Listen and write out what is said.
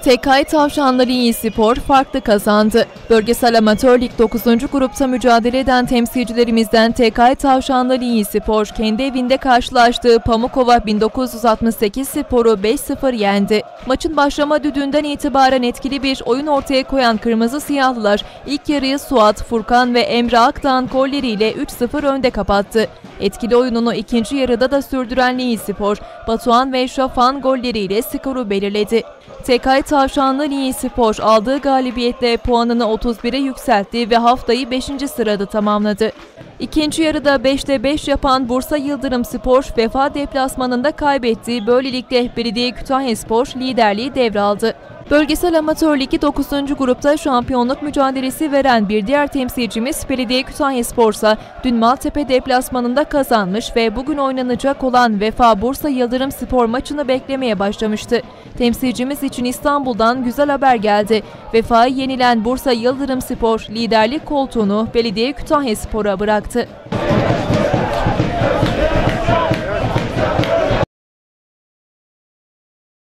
TK Tavşanlı Linyispor farklı kazandı. Bölgesel Amatör Lig 9. grupta mücadele eden temsilcilerimizden TK Tavşanlı Linyispor kendi evinde karşılaştığı Pamukova 1968 Spor'u 5-0 yendi. Maçın başlama düdüğünden itibaren etkili bir oyun ortaya koyan Kırmızı Siyahlılar ilk yarıyı Suat, Furkan ve Emre Akdağ'ın golleriyle 3-0 önde kapattı. Etkili oyununu ikinci yarıda da sürdüren Linyispor, Batuhan ve Şafan golleriyle skoru belirledi. TK Tavşanlı Linyispor aldığı galibiyetle puanını 31'e yükseltti ve haftayı 5. sırada tamamladı. İkinci yarıda 5'te 5 yapan Bursa Yıldırımspor Vefa deplasmanında kaybetti. Böylelikle Belediye Kütahyaspor liderliği devraldı. Bölgesel Amatör Ligi 9. grupta şampiyonluk mücadelesi veren bir diğer temsilcimiz Belediye Kütahyaspor ise dün Maltepe deplasmanında kazanmış ve bugün oynanacak olan Vefa Bursa Yıldırımspor maçını beklemeye başlamıştı. Temsilcimiz için İstanbul'dan güzel haber geldi. Vefa'yı yenilen Bursa Yıldırımspor liderlik koltuğunu Belediye Kütahyaspor'a bıraktı.